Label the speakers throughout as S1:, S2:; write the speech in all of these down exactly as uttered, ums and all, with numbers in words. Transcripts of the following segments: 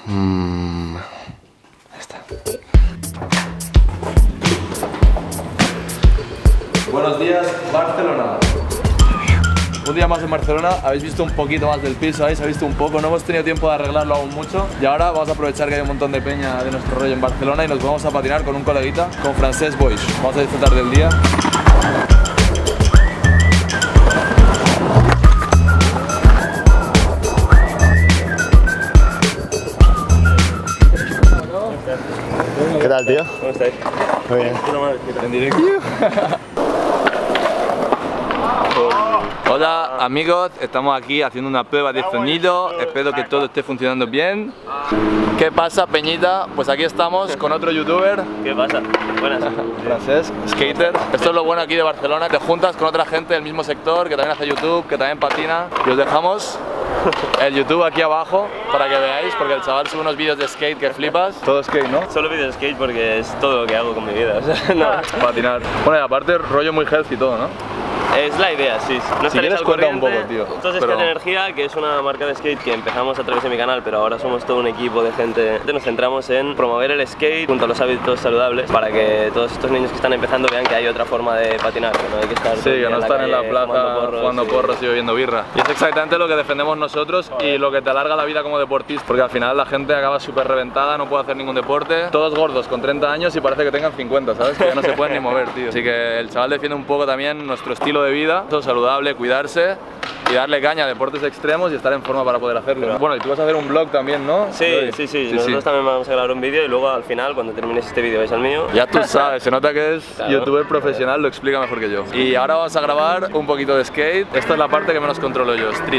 S1: Mm. Ahí está. Buenos días, Barcelona. Un día más en Barcelona, habéis visto un poquito más del piso ahí, se ha visto un poco, no hemos tenido tiempo de arreglarlo aún mucho y ahora vamos a aprovechar que hay un montón de peña de nuestro rollo en Barcelona y nos vamos a patinar con un coleguita, con Francesc Boix. Vamos a disfrutar del día.
S2: ¿Qué tal, tío?
S3: ¿Cómo estáis?
S2: Muy bien.
S1: En directo. Hola amigos, estamos aquí haciendo una prueba de sonido, espero que todo esté funcionando bien. ¿Qué pasa, peñita? Pues aquí estamos con otro youtuber.
S3: ¿Qué pasa? Buenas.
S1: Francesc, skater. Esto es lo bueno aquí de Barcelona, te juntas con otra gente del mismo sector que también hace YouTube, que también patina. Y os dejamos el YouTube aquí abajo para que veáis, porque el chaval sube unos vídeos de skate que flipas. Todo skate, ¿no?
S3: Solo vídeos de skate porque es todo lo que hago con mi vida, o sea, no.
S1: Patinar. Bueno, y aparte rollo muy healthy y todo, ¿no?
S3: Es la idea, sí. No
S1: Si quieres cuenta un poco, tío.
S3: Entonces,
S1: pero...
S3: Skate Energía, que es una marca de skate que empezamos a través de mi canal, pero ahora somos todo un equipo de gente. Nos centramos en promover el skate junto a los hábitos saludables para que todos estos niños que están empezando vean que hay otra forma de patinar, que no hay que estar
S1: sí, que no están en la plaza jugando porros, jugando
S3: sí.
S1: porros y bebiendo birra. Y es exactamente lo que defendemos nosotros y lo que te alarga la vida como deportista, porque al final la gente acaba súper reventada, no puede hacer ningún deporte, todos gordos con treinta años y parece que tengan cincuenta, ¿sabes? Que ya no se pueden ni mover, tío. Así que el chaval defiende un poco también nuestro estilo de vida, todo saludable, cuidarse y darle caña a deportes extremos y estar en forma para poder hacerlo. Claro. Bueno, y tú vas a hacer un vlog también, ¿no?
S3: Sí, sí, sí, sí, nosotros sí. también vamos a grabar un vídeo y luego al final, cuando termines este vídeo, ves el mío.
S1: Ya tú sabes, se nota que es claro. youtuber profesional, lo explica mejor que yo. Y ahora vamos a grabar un poquito de skate. Esta es la parte que menos controlo yo, street.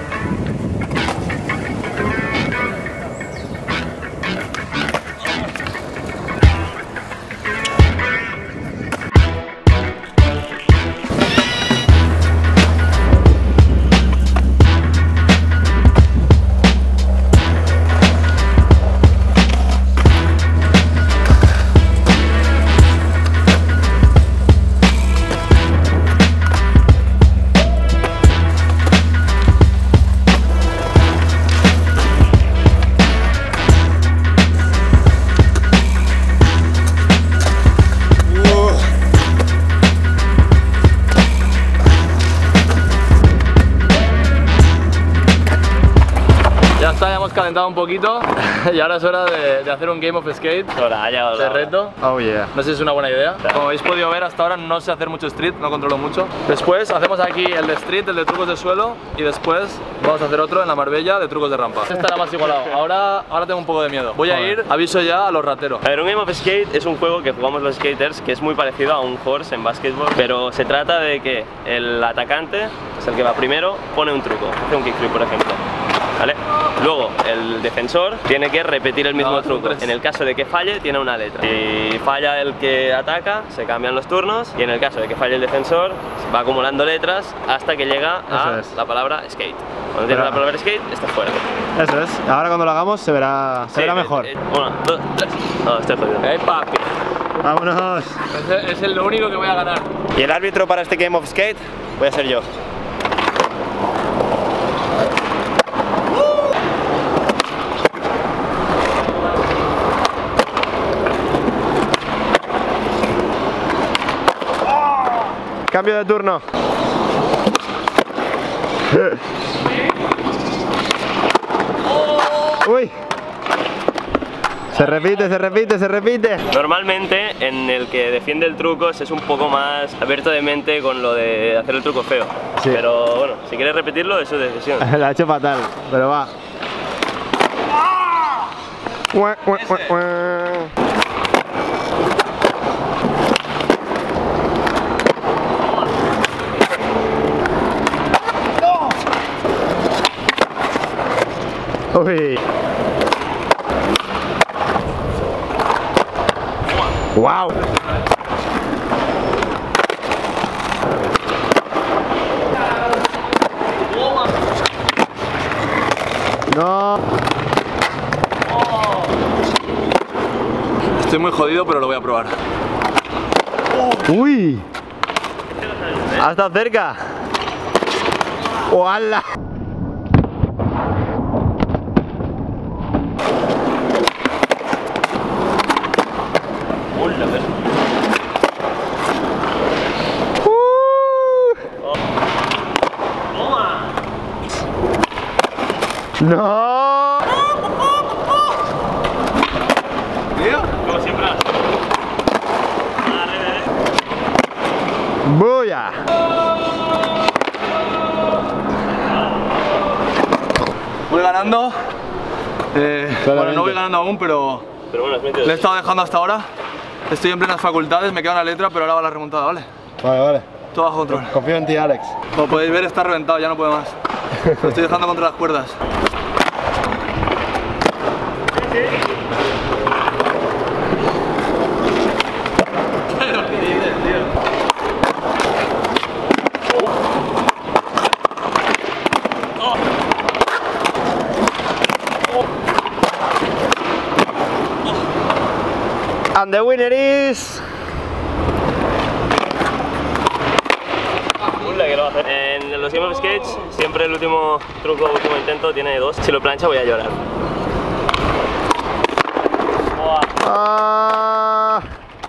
S1: Calentado un poquito y ahora es hora de, de hacer un Game of Skate.
S3: Ahora, ya,
S1: de reto.
S2: Oh yeah.
S1: No sé si es una buena idea. Como habéis podido ver hasta ahora no sé hacer mucho street, no controlo mucho. Después hacemos aquí el de street, el de trucos de suelo y después vamos a hacer otro en la Marbella de trucos de rampa. Este estará más igualado. Ahora, ahora tengo un poco de miedo. Voy a ir, aviso ya a los rateros.
S3: A ver, un Game of Skate es un juego que jugamos los skaters que es muy parecido a un horse en básquetbol, pero se trata de que el atacante, que es el que va primero, pone un truco, hace un kickflip por ejemplo. ¿Vale? Luego el defensor tiene que repetir el mismo no, truco. En el caso de que falle, tiene una letra. Si falla el que ataca, se cambian los turnos. Y en el caso de que falle el defensor, va acumulando letras hasta que llega a es. la palabra skate. Cuando tienes la palabra skate, estás fuera.
S2: Eso es. Ahora cuando lo hagamos se verá, se sí, verá mejor.
S3: Eh, eh, uno, dos, tres. No, estoy jodido.
S1: ¡Ey, papi!
S2: ¡Vámonos!
S1: Es, es lo único que voy a ganar.
S2: Y el árbitro para este Game of Skate voy a ser yo. Cambio de turno. Uy. Se repite, se repite, se repite.
S3: Normalmente en el que defiende el truco es un poco más abierto de mente con lo de hacer el truco feo. Sí. Pero bueno, si quieres repetirlo, es su decisión.
S2: La ha hecho fatal, pero va. Uy. Wow. No.
S1: Estoy muy jodido, pero lo voy a probar.
S2: Uy. Ha estado cerca. ¡Oala! ¡No!
S1: ¿Tío?
S3: Como siempre.
S2: ¡Buya!
S1: Voy ganando. Eh, bueno, no voy ganando aún, pero
S3: Pero bueno, has metido.
S1: le he estado dejando hasta ahora. Estoy en plenas facultades, me queda una letra, pero ahora va la remontada, ¿vale?
S2: Vale, vale.
S1: Todo bajo control.
S2: Confío en ti, Alex.
S1: Como podéis ver, está reventado, ya no puede más. Lo estoy dejando contra las cuerdas.
S2: And the winner is...
S3: Que lo va a hacer. En los Game of Skates, siempre el último truco, último intento, tiene dos. Si lo plancha, voy a llorar. Buah.
S2: Ah,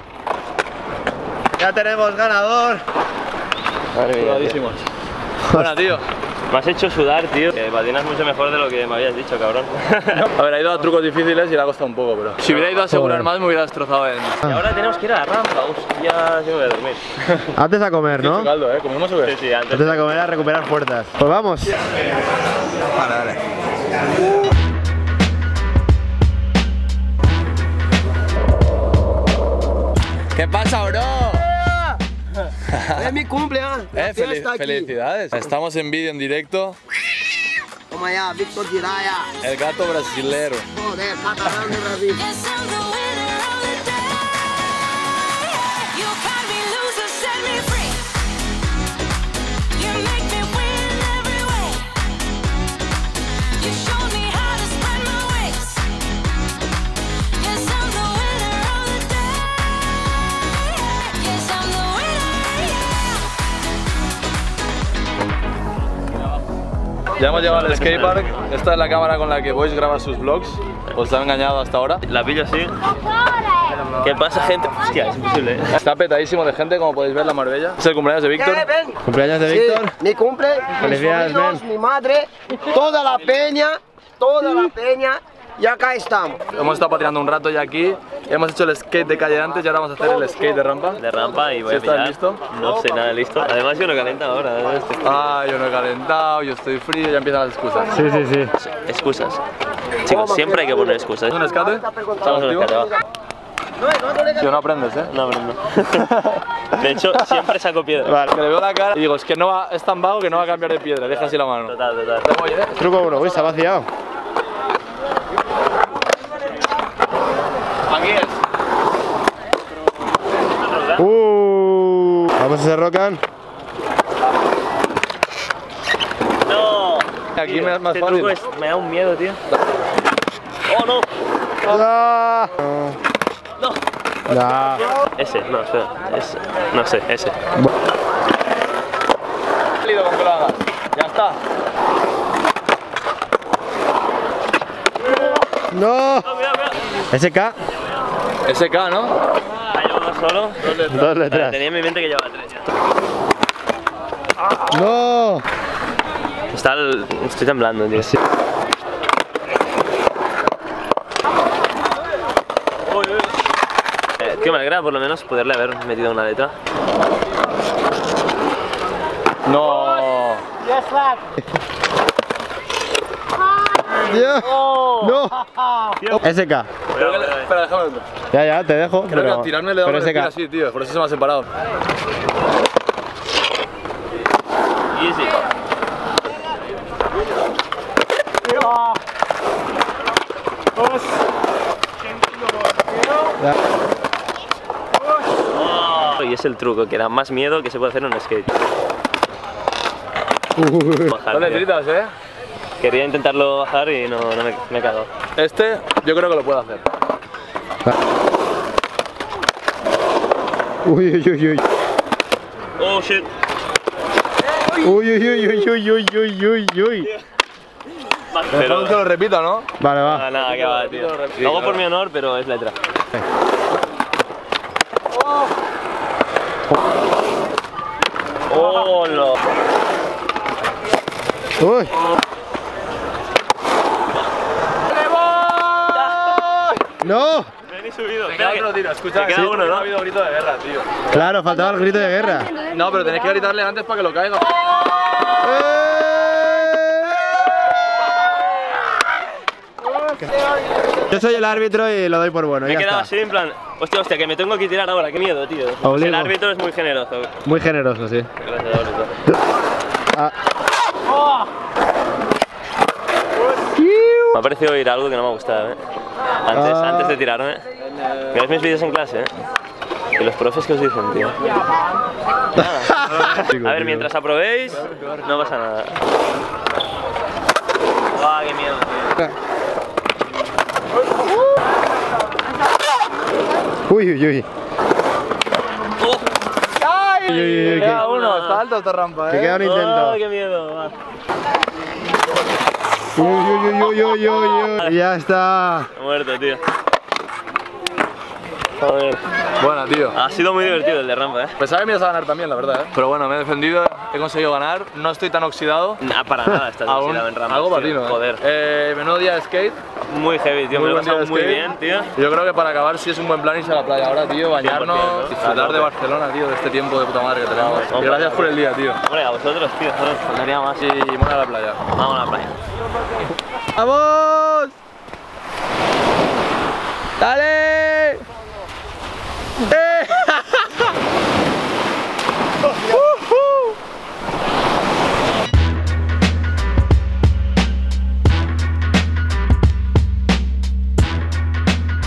S2: ya tenemos ganador.
S3: Madre mía, tío.
S1: Cuidadísimos. Bueno, tío.
S3: Me has hecho sudar, tío. Que patinas mucho mejor de lo que me habías dicho, cabrón.
S1: A ver, ha ido a trucos difíciles y le ha costado un poco, pero... Si hubiera ido a asegurar más, me hubiera destrozado en...
S3: Y ahora tenemos que ir a la rampa. Hostia, yo me voy a dormir.
S2: Antes a comer, ¿no?
S1: Mucho caldo, ¿eh? ¿Comemos o qué?
S3: Sí, sí, antes.
S2: Antes a comer a recuperar fuerzas. Pues vamos.
S1: Vale, vale. ¿Qué pasa, bro?
S4: Es mi cumpleaños.
S1: Eh, fel felicidades. Estamos en vídeo en directo.
S4: Toma ya, Víctor Giraya.
S1: El gato brasilero.
S4: Joder, catalán de Brasil.
S1: Ya hemos llegado al skatepark. Esta es la cámara con la que Boys graba sus vlogs. Os han engañado hasta ahora.
S3: La pillo así. ¿Qué pasa, gente? Hostia, es imposible, ¿eh?
S1: Está petadísimo de gente, como podéis ver, la Marbella. Es el cumpleaños de Víctor.
S4: ¿Qué, Ben?
S2: Cumpleaños de
S4: Sí,
S2: Víctor.
S4: mi cumple, mis
S2: Felicidades,
S4: sobrinos,
S2: Ben.
S4: mi madre, toda la peña, toda la peña, y acá estamos.
S1: Hemos estado patinando un rato ya aquí. Hemos hecho el skate de calle antes y ahora vamos a hacer el skate de rampa.
S3: De rampa y voy
S1: ¿Sí
S3: a
S1: estás
S3: pillar.
S1: listo?
S3: No sé nada listo. Además yo no calienta ahora. ¿eh? Estoy-
S1: Ah, yo no he calentado, yo estoy frío, ya empiezan las excusas.
S2: Sí, sí, sí.
S3: Excusas. Chicos, siempre hay que poner excusas.
S1: ¿Es un escate?
S3: Estamos
S1: ¿Estamos
S3: en el
S1: activos?
S3: escate, va.
S1: Tío, no aprendes, ¿eh?
S3: No, pero no. De hecho, siempre saco piedra.
S2: Vale.
S1: Que le veo la cara y digo, es que no va, es tan vago que no va a cambiar de piedra, deja así la mano.
S3: Total, total.
S1: Te voy, ¿eh?
S2: Truco uno. Uy, se ha vaciado.
S1: Aquí es.
S2: Uh, vamos a hacer rocan.
S3: No.
S1: Aquí
S3: Tío,
S1: me es más
S3: este
S1: fácil.
S3: truco es, me da un miedo, tío. Oh, no.
S2: Ah.
S3: No.
S2: Nah.
S3: Ese, no, espera. Ese. No sé, ese.
S1: Salido con que lo hagas. Ya está.
S2: No. S K.
S1: S K, ¿no?
S3: Ha llevado solo.
S2: Dos letras.
S3: Tenía en mi mente que llevaba tres ya.
S2: No.
S3: Está el... Estoy temblando, tío.
S2: Sí.
S3: Eh, tío, me alegra por lo menos poderle haber metido una letra.
S1: No.
S2: Dios. No. S K.
S1: Creo que le- Espera, déjame otro.
S2: Ya, ya, te dejo.
S1: Creo que
S2: pero,
S1: al tirarme le he dado
S2: pero
S1: una
S2: S K.
S1: así, tío. Por eso se me ha separado.
S3: Easy.
S2: Ya.
S3: Oh, y es el truco que da más miedo que se puede hacer en un skate. Bajar,
S1: Son
S3: tío.
S1: letritas, ¿eh?
S3: Quería intentarlo bajar y no, no me, me he cagado.
S1: Este, yo creo que lo puedo hacer.
S2: Uy, uy, uy, uy.
S3: Oh shit.
S2: Uy, uy, uy, uy, uy, uy, uy, uy, uy.
S1: Pero que lo repita, ¿no?
S2: Vale,
S3: Nada,
S2: va.
S3: nada, que va, tío.
S1: Sí,
S3: Lo hago
S1: claro.
S3: por mi honor, pero es letra. Oh, no.
S2: Uy. ¡No!
S3: Me he subido.
S1: Te
S3: Espera,
S1: queda
S3: que-
S1: otro tiro, escucha.
S3: te queda
S1: sí,
S3: uno, ¿no?
S1: Ha habido grito de guerra, tío.
S2: Claro, faltaba el grito de guerra.
S1: No, pero tenéis que gritarle antes para que lo caiga.
S2: Yo soy el árbitro y lo doy por bueno,
S3: Me he
S2: ya
S3: quedado
S2: está.
S3: así en plan, hostia, hostia, que me tengo que tirar ahora, qué miedo, tío.
S2: Obligo.
S3: El árbitro es muy generoso.
S2: Muy generoso, sí.
S3: Gracias, árbitro.
S2: Ah.
S3: Me ha parecido oír algo que no me ha gustado, ¿eh? Antes,
S2: Ah.
S3: antes de tirarme. Que veis mis vídeos en clase, ¿eh? Y los profes que os dicen, tío. Nada. A ver, mientras aprobéis, no pasa nada. ¡Guau, qué miedo, tío!
S2: Uy, uy, uy.
S1: ¡Ay!
S2: Uy, uy, uy,
S1: Queda
S2: que-
S1: uno, está alta esta rampa,
S2: Que
S1: eh.
S2: queda un
S3: ¡Oh,
S2: intento.
S3: qué miedo! Va.
S2: Uy, uy, uy, uy, uy, uy, uy. Ya está.
S3: He muerto, tío. Joder.
S1: Buena, tío.
S3: Ha sido muy divertido el de rampa, ¿eh?
S1: Pensaba que me ibas a ganar también, la verdad, ¿eh? Pero bueno, me he defendido, he conseguido ganar, no estoy tan oxidado.
S3: Nah, para nada estás
S1: Aún,
S3: oxidado en rampa.
S1: algo
S3: tío.
S1: patino, ¿eh?
S3: Joder.
S1: Eh, menudo día de skate.
S3: Muy heavy, tío.
S1: Muy
S3: Me lo he
S1: buen día
S3: pasado
S1: de
S3: muy
S1: skate.
S3: bien, tío.
S1: Yo creo que para acabar sí es un buen plan irse a la playa ahora, tío, bañarnos,
S3: cien por cien, ¿no?
S1: disfrutar de
S3: Claro.
S1: Barcelona, tío, de este tiempo de puta madre que tenemos.
S3: Vamos,
S1: Y gracias por el día, tío.
S3: Hombre, a vosotros, tío. Joder, faltaría más.
S1: Y bueno, a la playa.
S3: Vamos a la playa.
S2: ¡Vamos! ¡Dale! ¡Eh!